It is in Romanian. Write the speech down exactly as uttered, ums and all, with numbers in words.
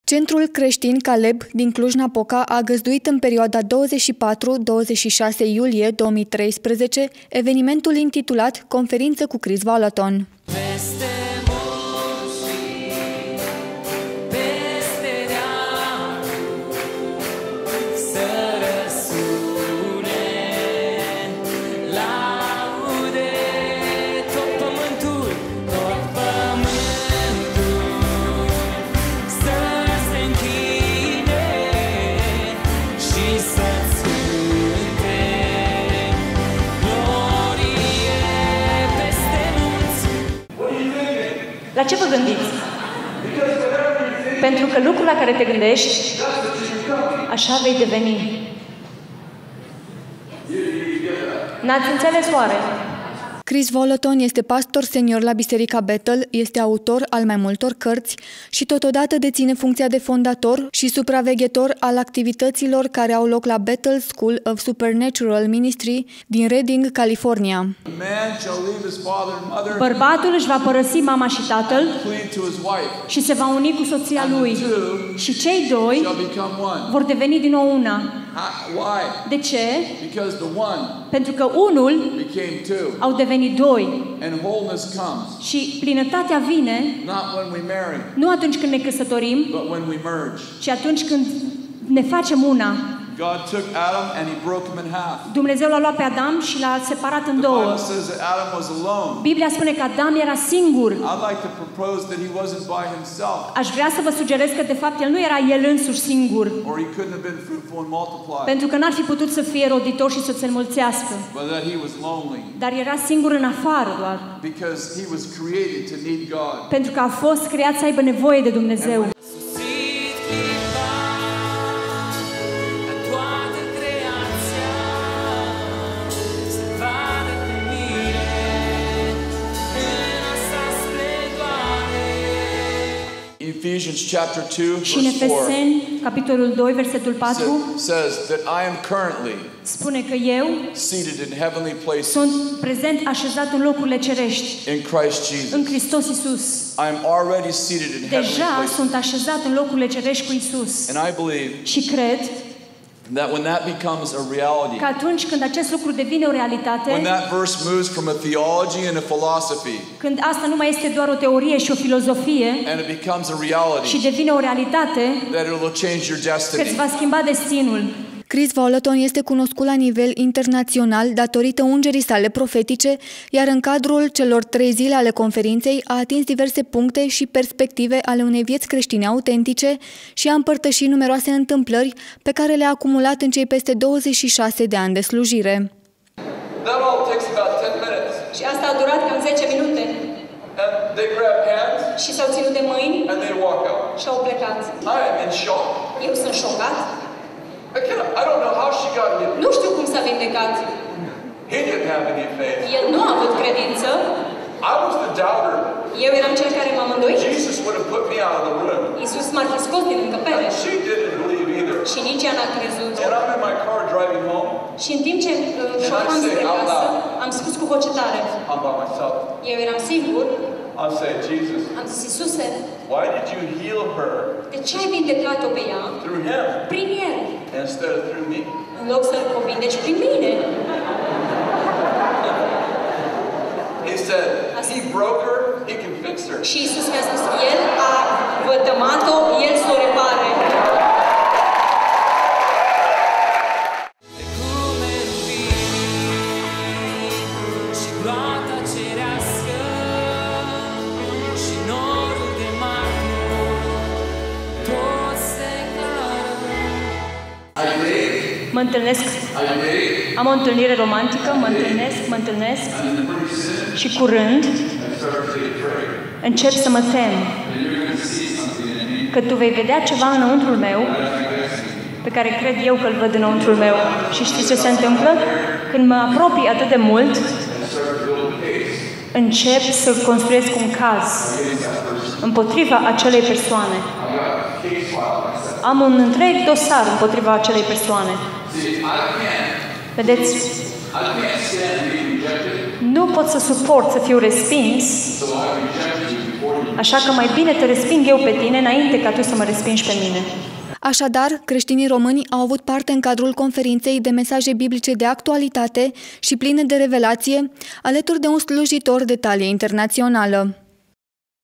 Centrul creștin Caleb din Cluj-Napoca a găzduit în perioada douăzeci și patru - douăzeci și șase iulie două mii treisprezece evenimentul intitulat Conferință cu Chris Vallotton. La ce vă gândiți? Pentru că lucrul la care te gândești, așa vei deveni. N-ați înțeles oare? Chris Vallotton este pastor senior la Biserica Bethel, este autor al mai multor cărți și totodată deține funcția de fondator și supraveghetor al activităților care au loc la Bethel School of Supernatural Ministry din Redding, California. Bărbatul își va părăsi mama și tatăl și se va uni cu soția lui și cei doi vor deveni din nou una. De ce? Pentru că unul au devenit doi. Și plinătatea vine nu atunci când ne căsătorim, ci atunci când ne facem una. God took Adam and he broke him in half. Dumnezeu l-a luat pe Adam și l-a separat în două. The Bible says that Adam was alone. Biblia spune că Adam era singur. I'd like to propose that he wasn't by himself. Aș vrea să vă sugerez că de fapt el nu era el însuși singur. Or he couldn't have been fruitful and multiplied. Pentru că n-ar fi putut să fie roditor și să se înmulțească. But that he was lonely. Dar era singur în afară doar. Because he was created to need God. Pentru că a fost creat să aibă nevoie de Dumnezeu. Ephesians chapter two și în Efeseni, capitolul doi, versetul patru, says that I am currently spune că eu seated in heavenly places. Sunt prezent așezat în locurile cerești. In Christ Jesus. În Hristos Isus. I am already seated in heavenly places. Deja sunt așezat în locurile cerești cu Isus. And I believe și cred that when that becomes a reality, că atunci când acest lucru devine o realitate, when that verse moves from a theology and a philosophy, când asta nu mai este doar o teorie și o filozofie, and it becomes a reality, și devine o realitate, that it will change your destiny. Că îți va schimba destinul. Chris Vallotton este cunoscut la nivel internațional datorită ungerii sale profetice, iar în cadrul celor trei zile ale conferinței a atins diverse puncte și perspective ale unei vieți creștine autentice și a împărtășit numeroase întâmplări pe care le-a acumulat în cei peste douăzeci și șase de ani de slujire. That all takes about ten minutes. Și asta a durat cam zece minute. And they grabbed hands. Și s-au ținut de mâini. And they walk out. Și au plecat. I am in shock. Eu sunt șocat. I, I don't know how she got healed. Nu știu cum s-a vindecat. He didn't have any faith. El nu a avut credință. I was the doubter. Eu eram cel care m-am îndoit. Jesus would have put me out of the room. Iisus m-ar fi scos din încăpere. And she didn't believe either. Și nici ea n-a crezut. And I'm in my car driving home. Și în timp ce șofam spre casă, am spus cu voce tare. I'm by myself. Eu eram singur. I said, Jesus. Am zis, Iisuse, why did you heal her? De ce ai vindecat-o pe ea? Through him. Prin el. Instead of through me. În loc să-l vindeci prin mine. He said, he broke her, he can fix her. Și Iisus mi-a spus, el a vătămat-o, el să o repare. Mă întâlnesc, am o întâlnire romantică, mă întâlnesc, mă întâlnesc și curând încep să mă tem că tu vei vedea ceva înăuntrul meu pe care cred eu că îl văd înăuntrul meu. Și știți ce se întâmplă? Când mă apropii atât de mult, încep să construiesc un caz împotriva acelei persoane. Am un întreg dosar împotriva acelei persoane. Vedeți? Nu pot să suport să fiu respins, așa că mai bine te resping eu pe tine înainte ca tu să mă respingi pe mine. Așadar, creștinii români au avut parte în cadrul conferinței de mesaje biblice de actualitate și pline de revelație, alături de un slujitor de talie internațională.